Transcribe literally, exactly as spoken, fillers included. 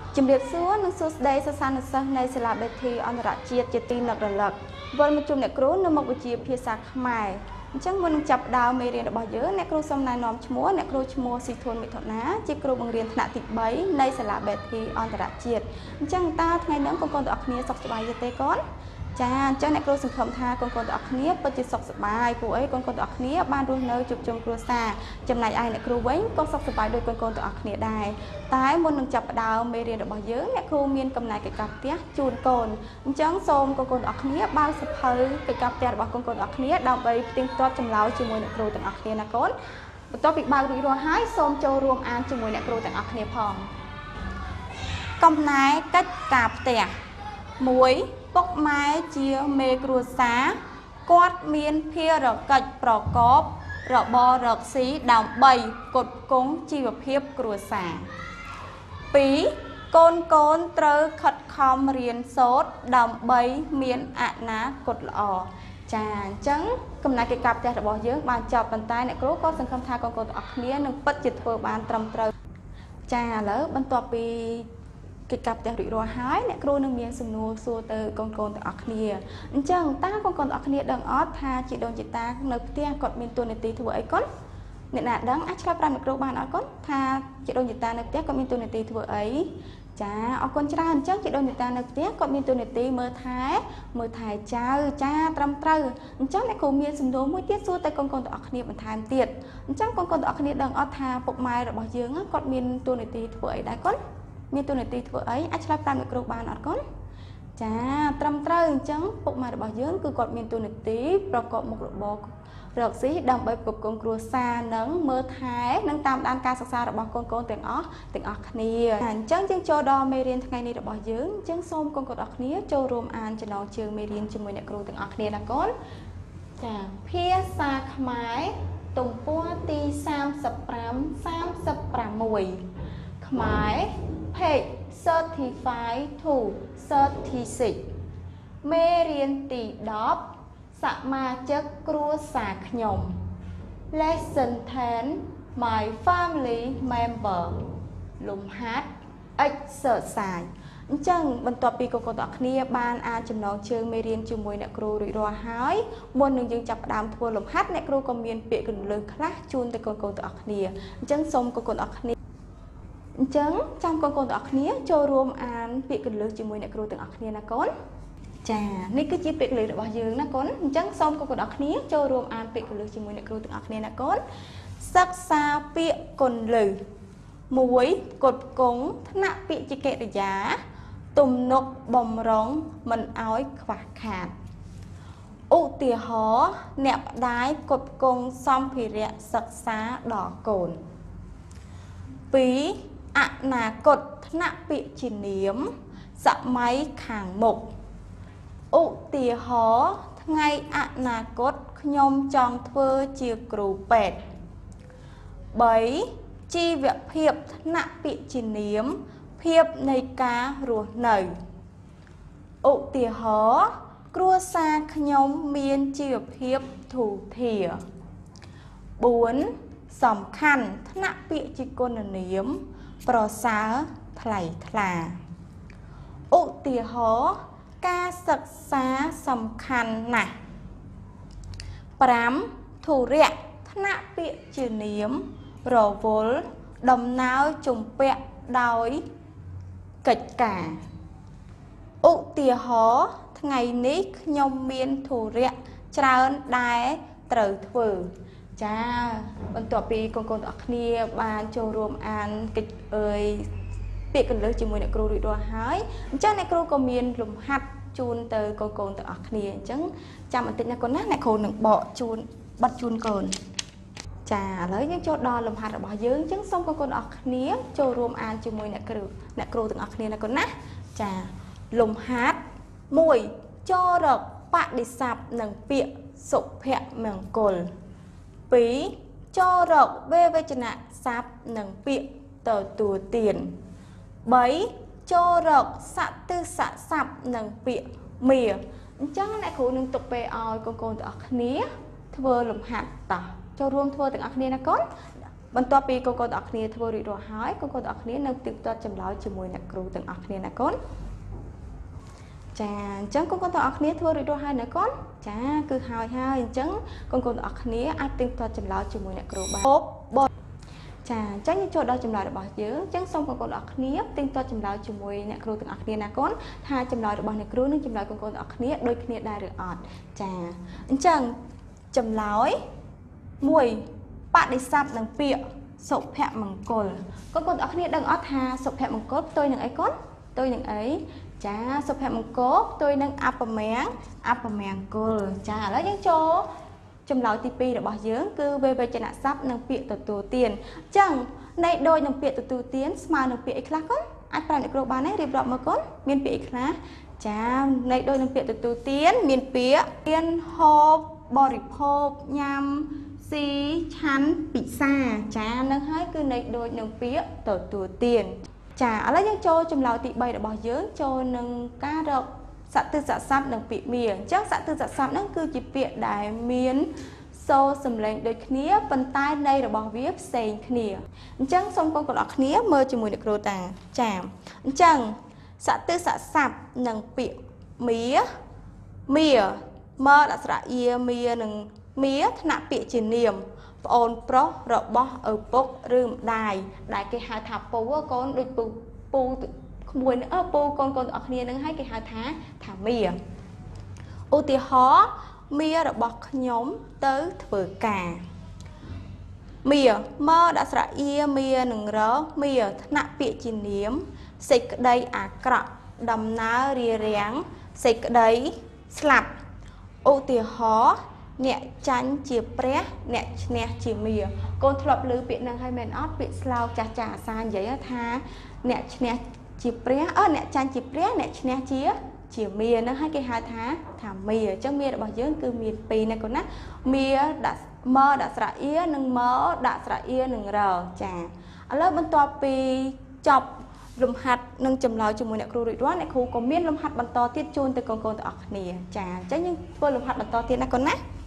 ជំរាបសួរនិងសួស្តីសិស្សានុសិស្សនៃសាលាបេធីអន្តរជាតិជាទីនឹករលឹកវិលមកជួបអ្នកគ្រូនៅមុខវិជ្ជាភាសាខ្មែរអញ្ចឹងមុននឹងចាប់ផ្ដើមមេរៀនរបស់យើងអ្នកគ្រូសូមណែនាំឈ្មោះអ្នកគ្រូឈ្មោះស៊ីធួនមិថុនាជាគ្រូបង្រៀនថ្នាក់ទីបីនៃសាលាបេធីអន្តរជាតិអញ្ចឹងតើថ្ងៃនេះកូនៗទាំងអស់គ្នាសុខសប្បាយទេកូនចាអញ្ចឹងអ្នកគ្រូសង្ឃឹមថាកូនៗទាំងអស់គ្នាពិតជាសុខសប្បាយព្រោះអីកូនៗទាំងអស់គ្នាបានរស់នៅជួបជុំគ្រួសារចំណែកឯអ្នកគ្រូវិញក៏សុខសប្បាយដូចកូនៗទាំងអស់គ្នាដែរតែមុននឹងចាប់ផ្ដើមមេរៀនរបស់យើងអ្នកគ្រូមានកំណែកិច្ចការផ្ទះជូនកូនអញ្ចឹងសូមកូនៗទាំងអស់គ្នាបើកសភៅកិច្ចការផ្ទះរបស់កូនៗទាំងអស់គ្នាដើម្បីផ្ទៀងផ្ទាត់ចម្លើយជាមួយអ្នកគ្រូទាំងអស់គ្នាណាកូនបន្ទាប់ពីបើករួចរាល់ហើយសូមចូលរួមអានជាមួយអ្នកគ្រូទាំងអស់គ្នាផងកំណែកិច្ចការផ្ទះមួយពុកម៉ែជាមេគ្រួសារគាត់មានភារកិច្ចប្រកបរបររកស៊ីដើម្បីផ្គត់ផ្គង់ជីវភាពគ្រួសារពីរកូនកូនត្រូវខិតខំរៀនសូត្រដើម្បីមានអនាគតល្អចាអញ្ចឹងកំណែកិច្ចការផ្ទះរបស់យើងបានចប់ប៉ុន្តែអ្នកគ្រូក៏សង្ឃឹមថាកូនៗទាំងអស់គ្នានឹងពិតជាធ្វើបានត្រឹមត្រូវចាឥឡូវបន្ទាប់ពីកិច្ចការផ្ទះរួចរាល់ហើយអ្នកគ្រូនឹងមានសំណួរសួរទៅកូនៗទាំងអស់គ្នាអញ្ចឹងតើកូនៗទាំងអស់គ្នាដឹងអត់ថាជីដូនជីតានៅផ្ទះគាត់មានតួនាទីធ្វើអីកូនអ្នកណាដឹងអាចឆ្លើយប្រាប់អ្នកគ្រូបានអត់កូនថាជីដូនជីតានៅផ្ទះគាត់មានតួនាទីធ្វើអីចាអរគុណច្រើនអញ្ចឹងជីដូនជីតានៅផ្ទះគាត់មានតួនាទីមើលថែមើលថែចៅចាត្រឹមត្រូវអញ្ចឹងអ្នកគ្រូមានសំណួរមួយទៀតសួរទៅកូនៗទាំងអស់គ្នាបន្ថែមទៀតអញ្ចឹងកូនៗទាំងអស់គ្នាដឹងអត់ថាពុកម៉ែរបស់យើងគាត់មានតួនាទីធ្វើអីដែរកូនមានតួនាទីធ្វើអីអាចឆ្លើយប្រាប់អ្នកគ្រូបានអត់កូនចាត្រឹមត្រូវអញ្ចឹងពុកម៉ែរបស់យើងគឺគាត់មានតួនាទីប្រកបមុខរបររកស៊ីដើម្បីផ្គត់ផ្គង់គ្រួសារនិងមើលថែនិងតាមដានការសិក្សារបស់កូនកូនទាំងអស់ទាំងអស់គ្នាអញ្ចឹងយើងចូលដល់មេរៀនថ្ងៃនេះរបស់យើងអញ្ចឹងសូមកូនកូនទាំងអស់គ្នាចូលរួមអានចំណងជើងមេរៀនជាមួយអ្នកគ្រូទាំងអស់គ្នាណាកូនចាភាសាខ្មែរទំព័រទីសាមសិបប្រាំ សាមសិបប្រាំមួយខ្មែរ page thirty-five to thirty-six មេរៀនទីដប់សមាជិកគ្រួសារខ្ញុំ lesson ten my family member លំហាត់ exercise អញ្ចឹងបន្ទាប់ពីកូនៗទាំងអស់គ្នាបានអានចំណងជើងមេរៀនជាមួយអ្នកគ្រូរួចរាល់ហើយមុននឹងយើងចាប់ផ្ដើមធ្វើលំហាត់អ្នកគ្រូក៏មានពាក្យគន្លឹះខ្លះជូនទៅកូនៗទាំងអស់គ្នាអញ្ចឹងសូមកូនៗទាំងអស់គ្នាអញ្ចឹងចាំកូនៗទាំងអស់គ្នាចូលរួមអានពាក្យកន្លឹះជាមួយអ្នកគ្រូទាំងអស់គ្នាណាកូនចានេះគឺជាពាក្យកន្លឹះរបស់យើងណាកូនអញ្ចឹងសូមកូនៗទាំងអស់គ្នាចូលរួមអានពាក្យកន្លឹះជាមួយអ្នកគ្រូទាំងអស់គ្នាណាកូនសិក្សាពាក្យកន្លឹះមួយផ្គត់ផ្គង់ថ្នាក់ពាក្យជាកិរិយាទំនុកបំរុងមិនឲ្យខ្វះខាតឧទាហរណ៍អ្នកម្ដាយផ្គត់ផ្គង់សម្ភារៈសិក្សាដល់កូនពីរអនាគតថ្នាក់ពាក្យជានាមសម័យខាងមុខឧទាហរណ៍ថ្ងៃអនាគតខ្ញុំចង់ធ្វើជាគ្រូពេទ្យបីជីវភាពថ្នាក់ពាក្យជានាមភាពនៃការរស់នៅឧទាហរណ៍គ្រួសារខ្ញុំមានជីវភាពធូរធារបួនសំខាន់ថ្នាក់ពាក្យជាគុណនាមប្រសើរថ្លៃថ្លាឧទាហរណ៍ការសិក្សាសំខាន់ណាស់ប្រាំធុរៈថ្នាក់ពាក្យជានាមរវល់ដំណើរជំពាក់ដោយកិច្ចការឧទាហរណ៍ថ្ងៃនេះខ្ញុំមានធុរៈច្រើនដែលត្រូវធ្វើចាបន្ទាប់ពីកូនកូនទាំងអស់គ្នាបានចូលរួមអានកិច្ចអើយពាក្យកន្លឹះជាមួយអ្នកគ្រូរួចរាល់ហើយអញ្ចឹងអ្នកគ្រូក៏មានលំហាត់ជូនទៅកូនកូនទាំងអស់គ្នាអញ្ចឹងចាំបន្តិចណាកូនណាអ្នកគ្រូនឹងបកជូនបတ်ជូនកូនចាឥឡូវយើងចូលដល់លំហាត់របស់យើងអញ្ចឹងសូមកូនកូនទាំងអស់គ្នាចូលរួមអានជាមួយអ្នកគ្រូអ្នកគ្រូទាំងអស់គ្នាណាកូនណាចាលំហាត់មួយចូលរកបដិស័ព្ទនិងពាក្យសុភមង្គលពីរចូលរកវេវចនៈស័ព្ទនិងពាក្យទទួលទានបីចូលរកសត្វស័ស័ព្ទនិងពាក្យមាអញ្ចឹងអ្នកគ្រូនឹងទុកពេលឲ្យកូនកូនទាំងអស់គ្នាធ្វើលំហាត់តោះចូលរួមធ្វើទាំងអស់គ្នាណាកូនបន្ទាប់ពីកូនកូនទាំងអស់គ្នាធ្វើរួចរាល់ហើយកូនកូនទាំងអស់គ្នានឹងផ្ទៀងផ្ទាត់ចម្លើយជាមួយអ្នកគ្រូទាំងអស់គ្នាណាកូនចាអញ្ចឹងកូនកូនទាំងអស់គ្នាធ្វើរួចរាល់ហើយណាកូនចាគឺហើយហើយអញ្ចឹងកូនកូនទាំងអស់គ្នាអាចផ្ទៀងផ្ទាត់ចម្លើយជាមួយអ្នកគ្រូបានបបចាអញ្ចឹងយើងចូលដល់ចម្លើយរបស់យើងអញ្ចឹងសូមកូនកូនទាំងអស់គ្នាផ្ទៀងផ្ទាត់ចម្លើយជាមួយអ្នកគ្រូទាំងអស់គ្នាណាកូនថាចម្លើយរបស់អ្នកគ្រូនិងចម្លើយកូនកូនទាំងអស់គ្នាដូចគ្នាដែរឬអត់ចាអញ្ចឹងចម្លើយមួយបដិស័ព្ទនឹងពាក្យសុភមង្គលកូនកូនទាំងអស់គ្នាដឹងអត់ថាសុភមង្គលផ្ទុយនឹងអីកូនផ្ទុយនឹងអីចាសុភមង្គលផ្ទុយនឹងអពមង្គលអពមង្គលចាឥឡូវយើងចូលចម្លើយទីពីររបស់យើងគឺវេវចនៈស័ព្ទនិងពាក្យទទួលទានអញ្ចឹងន័យដូចនឹងពាក្យទទួលទានស្មើនឹងពាក្យអីខ្លះកូនអាចប្រាប់អ្នកគ្រូបានទេរៀបរាប់មើលកូនមានពាក្យអីខ្លះចាន័យដូចនឹងពាក្យទទួលទានមានពាក្យទានហូបបរិភោគញ៉ាំស៊ីឆាន់ពិសាចានឹងហើយគឺន័យដូចនឹងពាក្យទទួលទានចាឥឡូវយើងចូលចម្លើយទីបីរបស់យើងចូលនឹងការរកសត្វទិសស័ព្ទនិងពាក្យមាអញ្ចឹងសត្វទិសស័ព្ទហ្នឹងគឺជាពាក្យដែលមានសូរសំឡេងដូចគ្នាប៉ុន្តែន័យរបស់វាផ្សេងគ្នាអញ្ចឹងសូមកូនកូនអរគ្នាមើលជាមួយអ្នកគ្រូតាចាអញ្ចឹងសត្វទិសស័ព្ទនិងពាក្យមាមាមើដាក់ស្រៈយាមានិងមាថ្នាក់ពាក្យជានាមប្អូនប្រុសរបស់ឪពុកឬម្ដាយដែលគេហៅថាពូកូនដូចពូពូក្មួយអើពូកូនកូនទាំងអស់គ្នានឹងឲ្យគេហៅថាថាមាឧទាហរណ៍មារបស់ខ្ញុំទៅធ្វើការមាមើដាក់ស្រៈយាមានឹងរមាថ្នាក់ពាក្យជានាមសេចក្តីអាក្រក់ដំណើររារាំងសេចក្តីស្លាប់ឧទាហរណ៍អ្នកចាញ់ជាព្រះអ្នកឈ្នះជាមាកូនធ្លាប់ឮពាក្យហ្នឹងហើយមែនអត់ពាក្យស្លោកចាស់ចាស់អាសានិយាយថាអ្នកឈ្នះជាព្រះអឺអ្នកចាញ់ជាព្រះអ្នកឈ្នះជាជាមាហ្នឹងហើយគេហៅថាថាមាអញ្ចឹងមារបស់យើងគឺមានពីរណាកូនណាមាដាក់មើដាក់ស្រៈអៀនិងមើដាក់ស្រៈអៀនិងរចាឥឡូវបន្ទាប់ពីចប់លំហាត់និងចម្លើយជាមួយអ្នកគ្រូរួចរាល់អ្នកគ្រូក៏មានលំហាត់បន្តទៀតជូនទៅកូនកូនទាំងអស់គ្នាចាអញ្ចឹងយើងធ្វើលំហាត់បន្តទៀតណាកូនណា